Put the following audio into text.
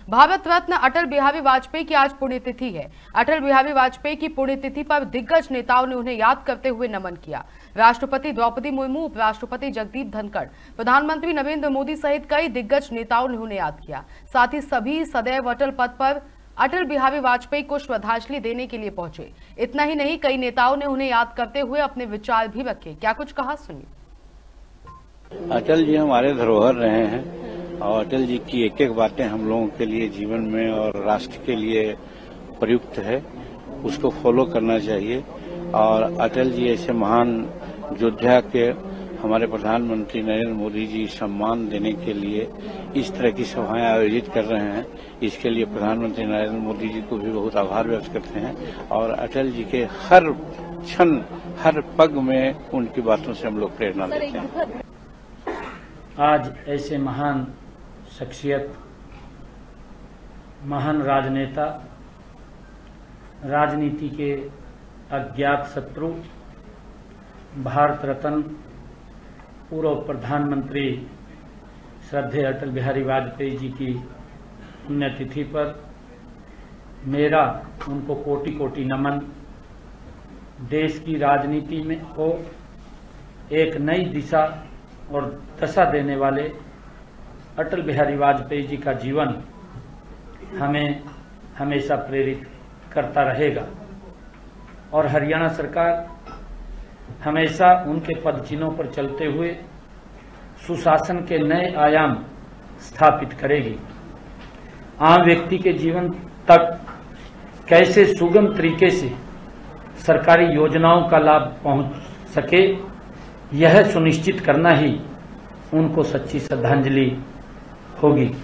भारत रत्न अटल बिहारी वाजपेयी की आज पुण्यतिथि है। अटल बिहारी वाजपेयी की पुण्यतिथि पर दिग्गज नेताओं ने उन्हें याद करते हुए नमन किया। राष्ट्रपति द्रौपदी मुर्मू, उपराष्ट्रपति जगदीप धनखड़, प्रधानमंत्री नरेंद्र मोदी सहित कई दिग्गज नेताओं ने उन्हें याद किया। साथ ही सभी सदैव अटल पथ पर अटल बिहारी वाजपेयी को श्रद्धांजलि देने के लिए पहुंचे। इतना ही नहीं, कई नेताओं ने उन्हें याद करते हुए अपने विचार भी रखे। क्या कुछ कहा, सुनिए। अटल जी हमारे धरोहर रहे हैं और अटल जी की एक एक बातें हम लोगों के लिए जीवन में और राष्ट्र के लिए प्रयुक्त है, उसको फॉलो करना चाहिए। और अटल जी ऐसे महान योद्धा के हमारे प्रधानमंत्री नरेंद्र मोदी जी सम्मान देने के लिए इस तरह की सभाएं आयोजित कर रहे हैं। इसके लिए प्रधानमंत्री नरेंद्र मोदी जी को भी बहुत आभार व्यक्त करते हैं और अटल जी के हर क्षण हर पग में उनकी बातों से हम लोग प्रेरणा लेते हैं। आज ऐसे महान शख्सियत, महान राजनेता, राजनीति के अज्ञात शत्रु, भारत रत्न पूर्व प्रधानमंत्री श्रद्धेय अटल बिहारी वाजपेयी जी की पुण्यतिथि पर मेरा उनको कोटि कोटि नमन। देश की राजनीति में को एक नई दिशा और दशा देने वाले अटल बिहारी वाजपेयी जी का जीवन हमें हमेशा प्रेरित करता रहेगा और हरियाणा सरकार हमेशा उनके पदचिन्हों पर चलते हुए सुशासन के नए आयाम स्थापित करेगी। आम व्यक्ति के जीवन तक कैसे सुगम तरीके से सरकारी योजनाओं का लाभ पहुंच सके, यह सुनिश्चित करना ही उनको सच्ची श्रद्धांजलि होगी।